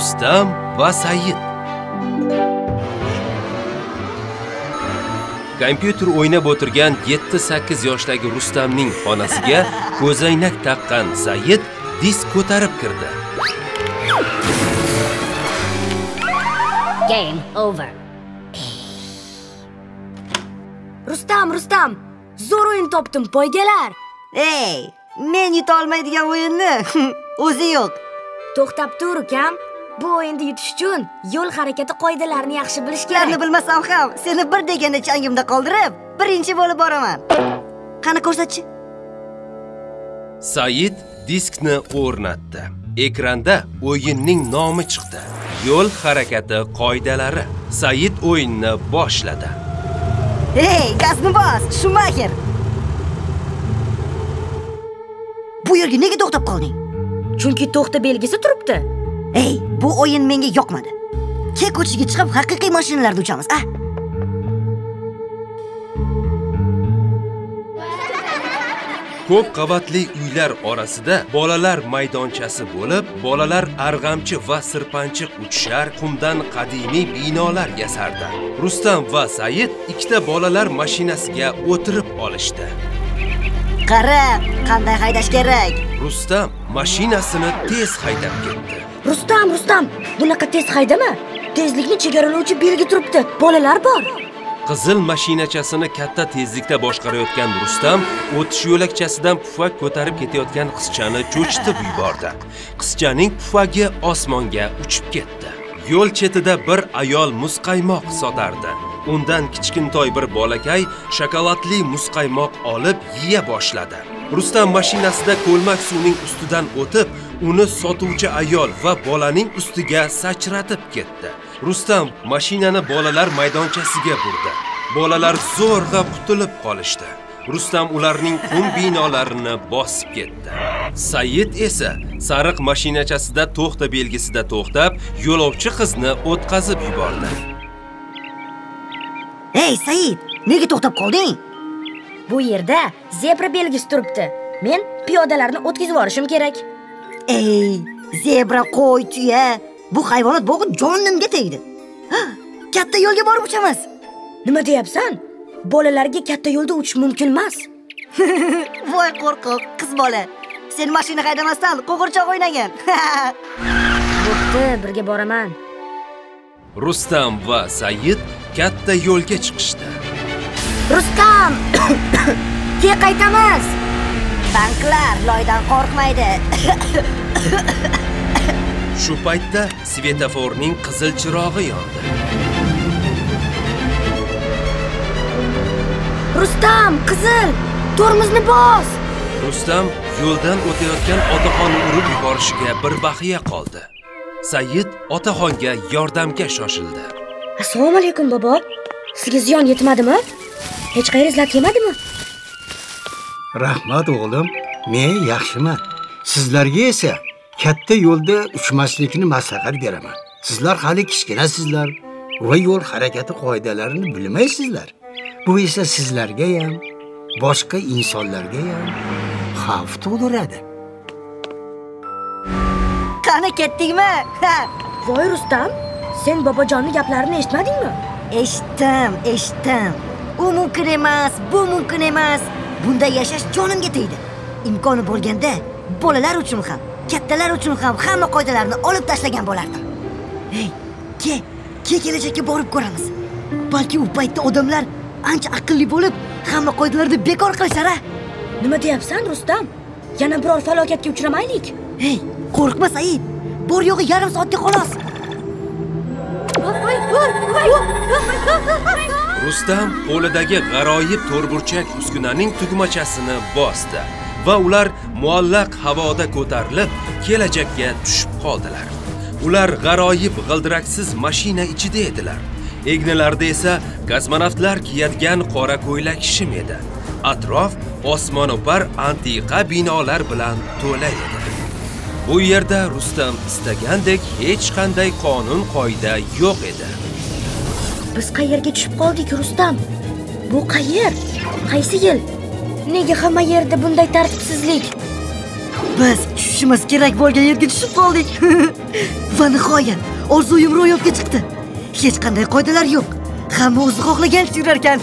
Rustam va Said. Kompyuter o'ynab o'tirgan 7-8 yoshdagi Rustamning xonasiga ko'zoynak taqqan Said disk ko'tarib kirdi. Game over. Rustam, zo'r o'yin topdim, poygalar. Ey, men yuta olmaydigan o'yinni o'zi yo'q. To'xtab tur, ukam. Bu o'yinda yutish uchun yo'l harakati qoidalarini yaxshi bilish kerak. Ularni bilmasam ham, seni bir deganda changimda qoldirib, birinchi bo'lib boraman. Qani ko'rsatchi. Said diskni o'rnatdi. Ekranda o'yinning nomi chiqdi. Yo'l harakati qoidalari. Said o'yinni boshladi. Hey, gazni bos, Schumacher. Bu yerga nega to'xtab qolding? Chunki to'xta belgisi turibdi. Ey, bu o'yin menga yoqmadi. Ke ko'chaga chiqib haqiqiy mashinalarda uchamiz, a? Ko'p qavatli uylar orasida bolalar maydonchasi bo'lib, bolalar arg'amchi va sirpanchiq uchishar, qumdan qadimiy binolar yasardi. Rustam va Said ikkita bolalar mashinasiga o'tirib olishdi. Qara, qanday haydash kerak? Rustam mashinasini tez haydab ketdi. Rustam, bunaqa tez haydama. Tezlikni chegaralovchi belgi turibdi. Bolalar bor. Qizil mashinachasini katta tezlikda boshqarayotgan Rustam o'tish yo'lakchasidan pufak ko'tarib ketayotgan qizchani cho'chitib yubordi. Qizchaning pufagi osmonga uchib ketdi. Yo'l chetida bir ayol muzqaymoq sotardi. Undan kichkintoy bir bolakay shokoladli muzqaymoq olib yeya boshladi. Rustam mashinasida ko'lmak suvning ustidan o'tib, uni sotuvchi ayol va bolaning ustiga sachratib ketdi. Rustam mashinani bolalar maydonchasiga burdi. Bolalar zo'rg'a qutulib qolishdi. Rustam ularning qum binolarini bosib ketdi. Said esa sariq mashinachasida to'xta belgisida to'xtab, yo'lovchi qizni o'tkazib yubordi. Hey, Said, nega to'xtab qolding? Bu yerda zebra belgisi turibdi. Men piyodalarni o'tkazib yuborishim kerak. Ey, zebra, qo'y, tuya, bu hayvonot bog'i jonimga tegdi. Katta yo'lga borib uchamiz. Nima deyapsan? Bolalarga katta yo'lda uchish mumkin emas. Voy qo'rqoq qiz bola. Sen mashina haydamasdan qo'g'irchoq o'ynagan. Bo'pti, birga boraman. Rustam va Said katta yo'lga chiqishdi. Rustam! Ke qaytamiz. Tanklar loydan qo'rqmaydi. Shu paytda svetoforning qizil chirog'i yondi. Rustam, qizil! Tormozni bos! Rustam yo'ldan o'tayotgan otaxonni urib yuborishiga bir baxiya qoldi. Said otaxonga yordamga shoshildi. Assalomu alaykum, bobo. Sizga ziyon yetmadimi? Hech qayeringiz lat yemadimi? Rahmat o'g'lim, men yaxshiman. Sizlarga esa katta yo'lda uchmaslikni maslahat beraman. Sizlar hali kichkinasizlar va yo'l harakati qoidalarini bilmaysizlar. Bu esa sizlarga ham, boshqa insonlarga ham xavf tug'diradi. Qani ketdingmi? Voy Rustam, sen bobojonning gaplarini eshitmadingmi? Eshitdim. U mumkin emas, bu mumkin emas. Bunda yashash jonimga tegdi. Imkoni bo'lganda bolalar uchun ham, kattalar uchun ham hamma qoidalarni olib tashlagan bo'lardim. Hey, kelajakka borib ko'ramiz. Balki u paytda odamlar ancha aqlli bo'lib, hamma qoidalarni bekor qilishar. Nima deyapsan, Rustam? Yana biror falokatga uchramaylik. Hey, qo'rqma Said. Bor yo'g'i yarim soatga xolos. Rustam qo'lidagi g'aroyib to'rtburchak uskunaning tugmachasini bosdi va ular muallaq havoda ko'tarilib, kelajakka tushib qoldilar. Ular g'aroyib g'ildiraksiz mashina ichida edilar. Egnilarda esa kosmonavtlar kiyadigan qora ko'ylak shim edi. Atrof osmono'par antiqa binolar bilan to'la edi. Bu yerda Rustam istagandek hech qanday qonun qoida yo'q edi. Biz qayerga tushib qoldik, Rustam? Bu qayer? Qaysi yil? Nega hamma yerda bunday tartibsizlik? Biz tushishimiz kerak bo'lgan yerga tushib qoldik. Va nihoyat orzuyim ro'yobga chiqdi. Hech qanday qoidalar yo'q. Hamma o'zi xohlagancha yurar ekan.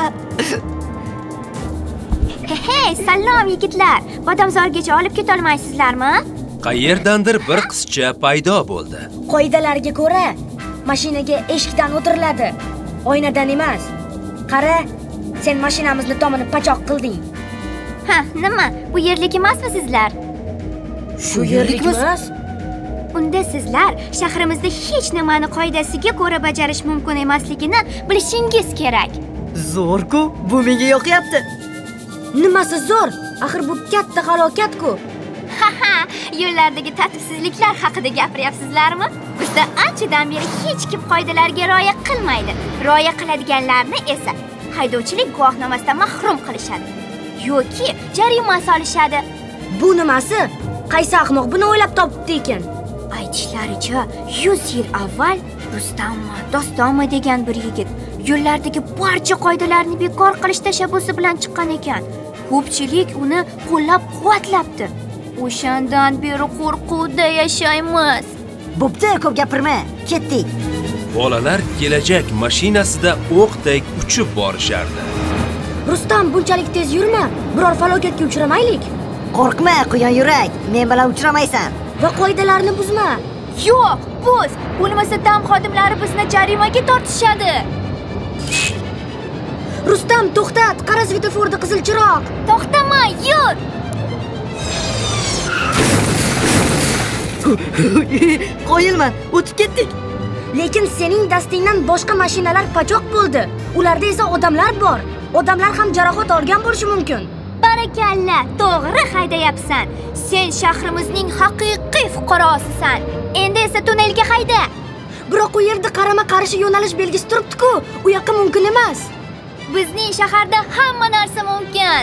Hey, salom yigitlar. Bodomzorgacha olib keta olmaysizlarmi? Qayerdandir bir qizcha paydo bo'ldi. Qoidalarga ko'ra mashinaga eshikdan o'tiriladi, oynadan emas. Qara, sen mashinamizni tomini pachoq qilding. Ha, nima? Bu yerlik emasmi sizlar? Shu yerlikmiz? Unda sizlar shahrimizda hech nimani qoidasiga ko'ra bajarish mumkin emasligini bilishingiz kerak. Zo'r-ku, bu menga yoqyapti. Nimasi zo'r? Axir bu katta halokat-ku. Ha, yo'llardagi tartibsizliklar haqida gapiryapsizlarmi? Bizda anchadan beri hech kim qoidalarga rioya qilmaydi. Rioya qiladiganlarni esa haydovchilik guvohnomasidan mahrum qilishadi yoki jarima solishadi. Bu nimasi? Qaysi ahmoq buni o'ylab topibdi ekan? Aytishlaricha 100 yil avval Rustammi, Dostonmi degan bir yigit yo'llardagi barcha qoidalarni bekor qilish tashabbusi bilan chiqqan ekan. Ko'pchilik uni qo'llab-quvvatlabdi. O'shandan beri qo'rquvda yashaymiz. Bo'pti, ko'p gapirma. Ketdik. Bolalar kelajak mashinasida o'qdek uchib borishardi. Rustam, bunchalik tez yurma. Biror falokatga uchramaylik. Qo'rqma, quyon yurak. Men bilan uchramaysan. Va qoidalarni buzma. Yo'q, buz. Bo'lmasa dam xodimlari bizni jarimaga tortishadi. Rustam, to'xtat. Qara svetoforda qizil chiroq. To'xtama, yur. Qo'yilman, o'tib ketdik. Lekin sening dastingdan boshqa mashinalar pachoq bo'ldi. Ularda esa odamlar bor. Odamlar ham jarohat olgan bo'lishi mumkin. Barakalla, to'g'ri haydayapsan. Sen shahrimizning haqiqiy fuqarosisan. Endi esa tunnelga hayda. Biroq u yerda qarama-qarshi yo'nalish belgisi turibdi-ku. U yoqqa mumkin emas. Bizning shaharda hamma narsa mumkin.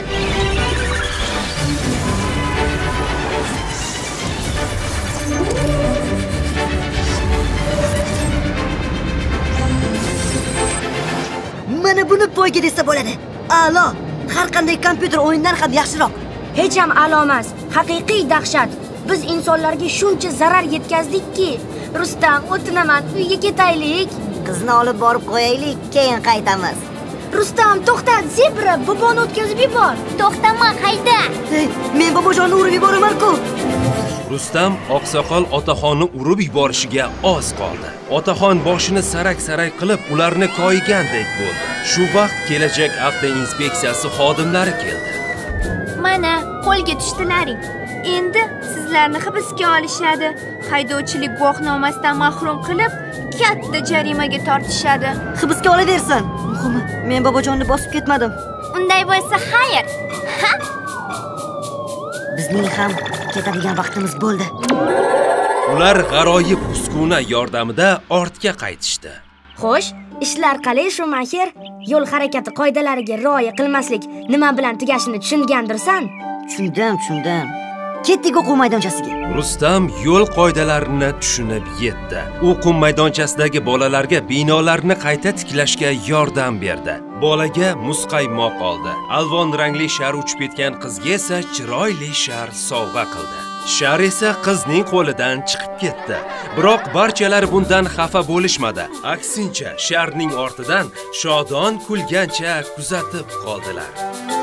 Mana buni poyga desa bo'ladi. A'lo. Har qanday kompyuter o'yindan ham yaxshiroq. Hech ham a'lo emas. Haqiqiy dahshat. Biz insonlarga shuncha zarar yetkazdikki. Rustam, o'tinaman, uyga ketaylik. Qizni olib borib qo'yaylik, keyin qaytamiz. Rustam, to'xtat, zebra, boboni o'tkazib yubor. To'xtama, hayda. Men bobojonni urib yuboraman-ku. Rustam oqsoqol otaxonni urib yuborishiga oz qoldi. Otaxon boshini sarak-sarak qilib ularni koyigandek bo'ldi. Shu vaqt kelajak avtoinspeksiyasi xodimlari keldi. Mana, qo'lga tushdilaring. Endi sizlarni hibsga olishadi. Haydovchilik guvohnomasidan mahrum qilib, katta jarimaga tortishadi. Hibsga olaversin. Muhimi, men bobojonni bosib ketmadim. Unday bo'lsa, xayr. Ha? Bizning ham ketadigan vaqtimiz bo'ldi. Ular g'aroyib uskuna yordamida ortga qaytishdi. Xo'sh, ishlar qalay Shumaxer? Yo'l harakati qoidalariga rioya qilmaslik nima bilan tugashini tushungandirsan? Tushundim. Ketdik o'quv maydonchasiga. Rustam yo'l qoidalarini tushunib yetdi. O'quv maydonchasidagi bolalarga binolarni qayta tiklashga yordam berdi. Bolaga muzqaymoq oldi. Alvon rangli shar uchib ketgan qizga esa chiroyli shar sovg'a qildi. Shar esa qizning qo'lidan chiqib ketdi. Biroq barchalar bundan xafa bo'lishmadi. Aksincha, sharning ortidan shodon kulgancha kuzatib qoldilar.